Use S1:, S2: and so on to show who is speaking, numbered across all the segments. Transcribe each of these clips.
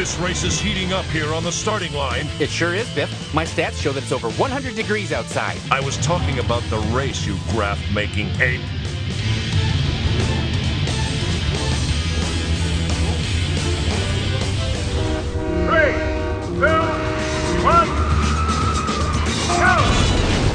S1: This race is heating up here on the starting line.
S2: It sure is, Biff. My stats show that it's over 100 degrees outside.
S1: I was talking about the race, you graph-making ape.
S3: 3, 2, 1, go!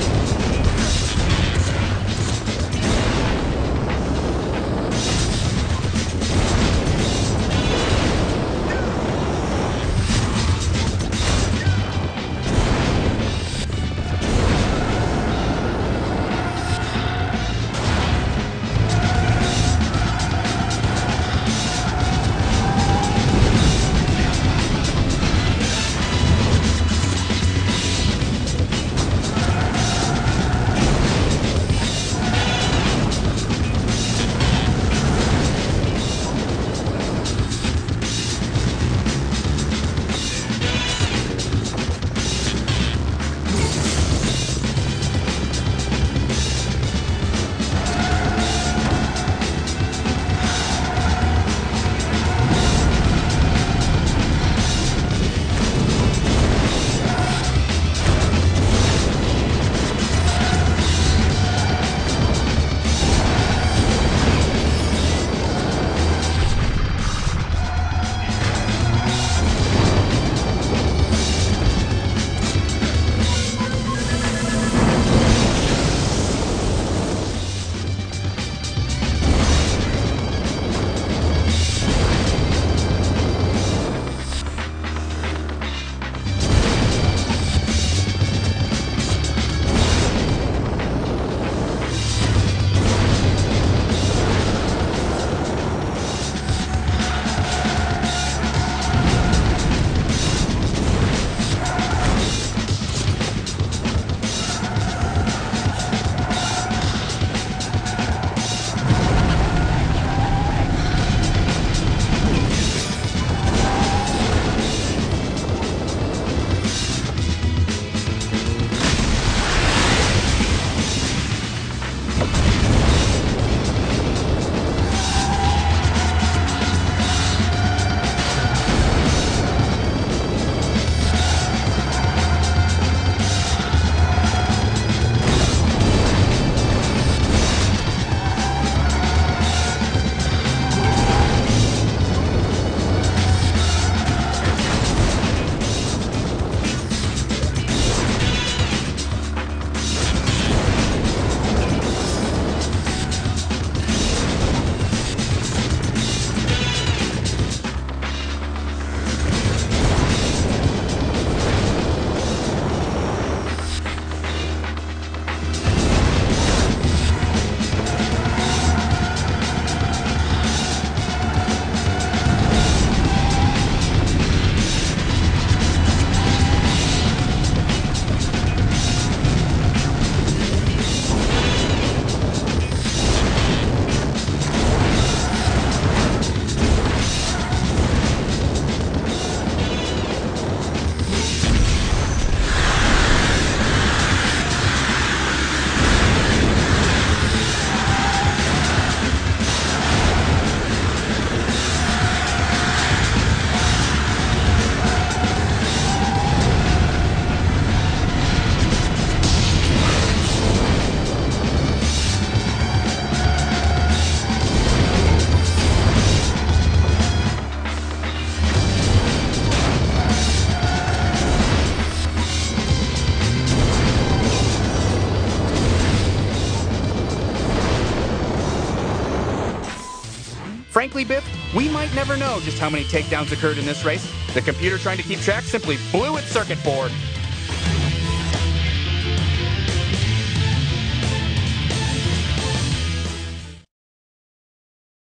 S2: Frankly, Biff, we might never know just how many takedowns occurred in this race. The computer trying to keep track simply blew its circuit board.